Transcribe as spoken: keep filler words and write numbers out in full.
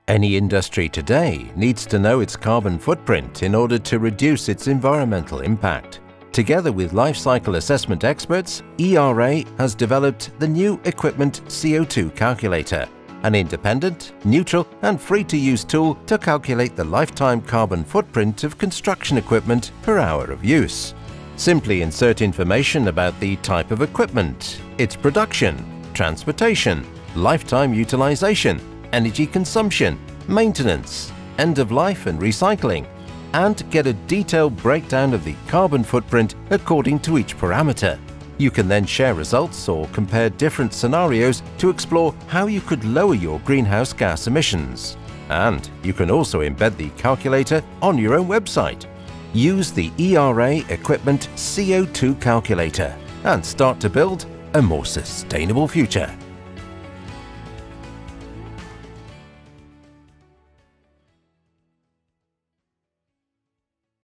Any industry today needs to know its carbon footprint in order to reduce its environmental impact. Together with life cycle assessment experts, E R A has developed the new Equipment C O two Calculator, an independent, neutral and free-to-use tool to calculate the lifetime carbon footprint of construction equipment per hour of use. Simply insert information about the type of equipment, its production, transportation, lifetime utilization, energy consumption, maintenance, end of life and recycling, and get a detailed breakdown of the carbon footprint according to each parameter. You can then share results or compare different scenarios to explore how you could lower your greenhouse gas emissions. And you can also embed the calculator on your own website. Use the E R A Equipment C O two Calculator and start to build a more sustainable future.